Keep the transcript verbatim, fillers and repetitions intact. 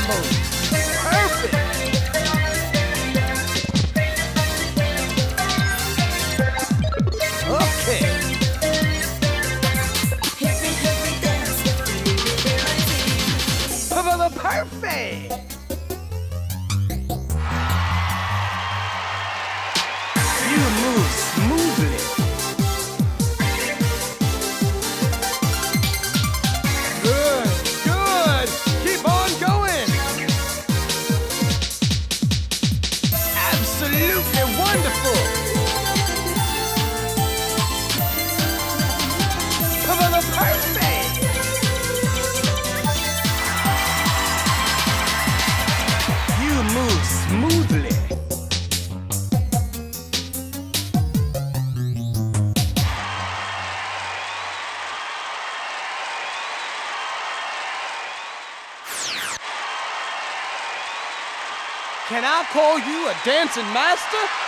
move. Perfect. Okay. Perfect. You move smoothly. Good, good. Keep on going. Absolutely wonderful. Perfect. You move smoothly. Can I call you a dancing master?